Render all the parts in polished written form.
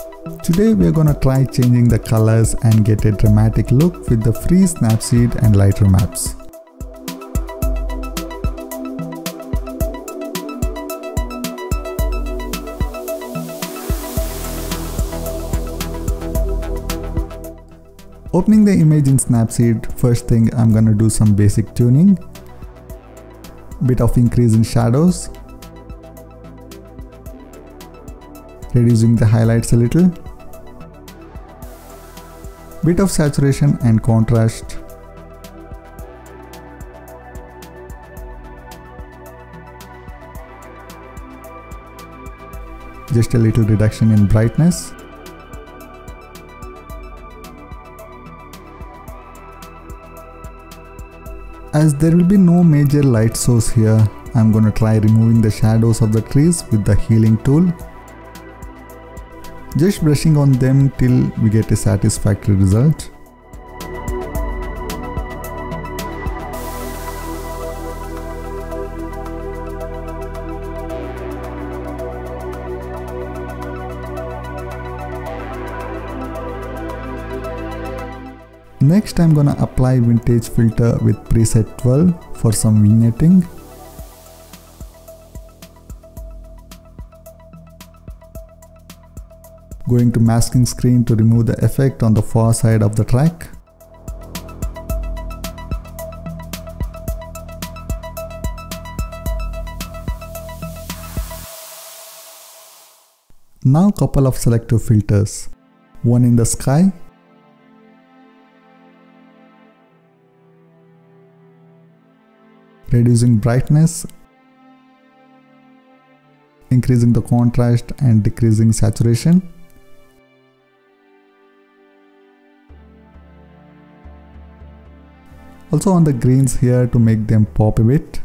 Today we are gonna try changing the colors and get a dramatic look with the free Snapseed and Lightroom apps. Opening the image in Snapseed, first thing I'm gonna do some basic tuning, bit of increase in shadows, reducing the highlights a little, bit of saturation and contrast, just a little reduction in brightness. As there will be no major light source here, I'm gonna try removing the shadows of the trees with the healing tool. Just brushing on them till we get a satisfactory result. Next, I'm gonna apply vintage filter with preset 12 for some vignetting. Going to masking screen to remove the effect on the far side of the track. Now couple of selective filters. One in the sky, reducing brightness, increasing the contrast and decreasing saturation. Also on the greens here to make them pop a bit.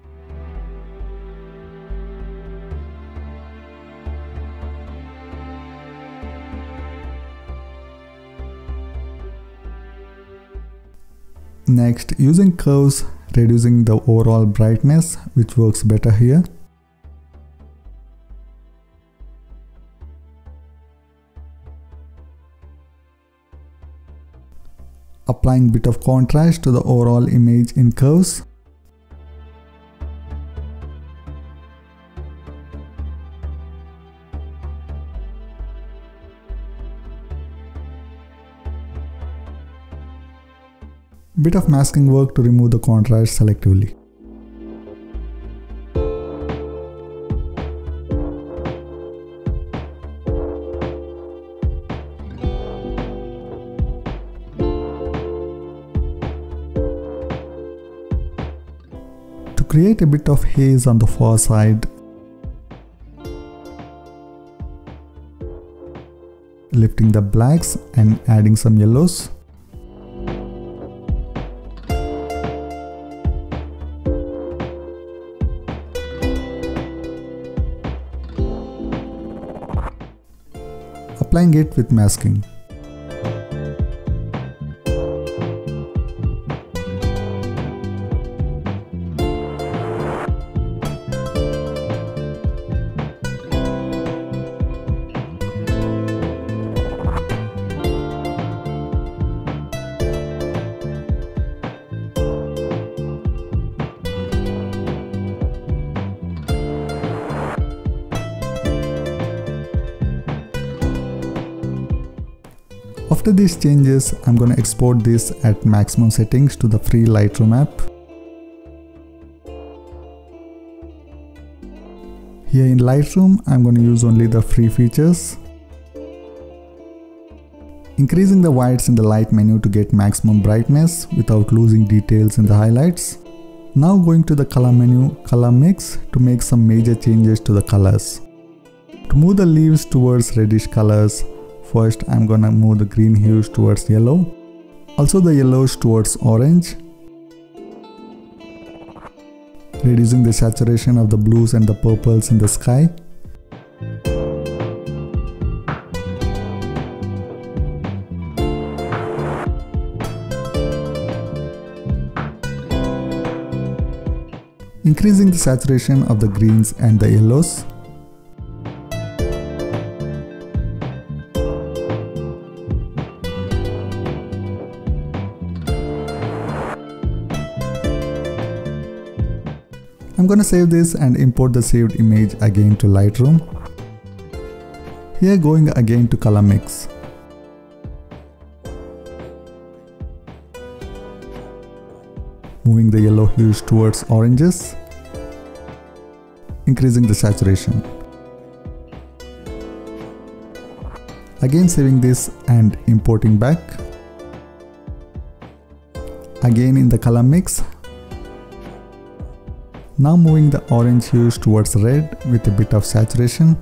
Next, using curves, reducing the overall brightness, which works better here. Applying bit of contrast to the overall image in curves. Bit of masking work to remove the contrast selectively. To create a bit of haze on the far side, lifting the blacks and adding some yellows. Applying it with masking. After these changes, I'm going to export this at maximum settings to the free Lightroom app. Here in Lightroom, I'm going to use only the free features. Increasing the whites in the light menu to get maximum brightness without losing details in the highlights. Now going to the color menu, color mix, to make some major changes to the colors. To move the leaves towards reddish colors, first I'm gonna move the green hues towards yellow, also the yellows towards orange, reducing the saturation of the blues and the purples in the sky. Increasing the saturation of the greens and the yellows. I'm gonna save this and import the saved image again to Lightroom. Here going again to color mix. Moving the yellow hues towards oranges. Increasing the saturation. Again saving this and importing back. Again in the color mix. Now moving the orange hues towards red with a bit of saturation.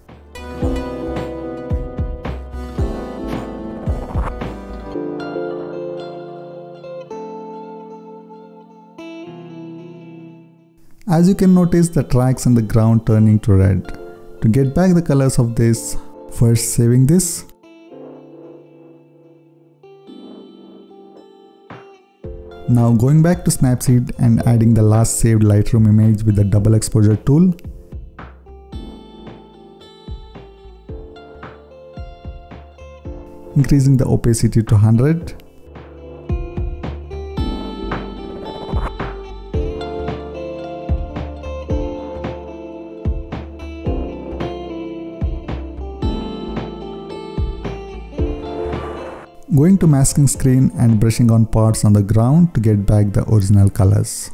As you can notice, the tracks in the ground turning to red. To get back the colors of this, first saving this. Now going back to Snapseed and adding the last saved Lightroom image with the double exposure tool. Increasing the opacity to 100. Going to masking screen and brushing on parts on the ground to get back the original colors.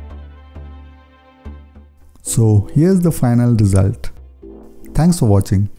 So here's the final result. Thanks for watching.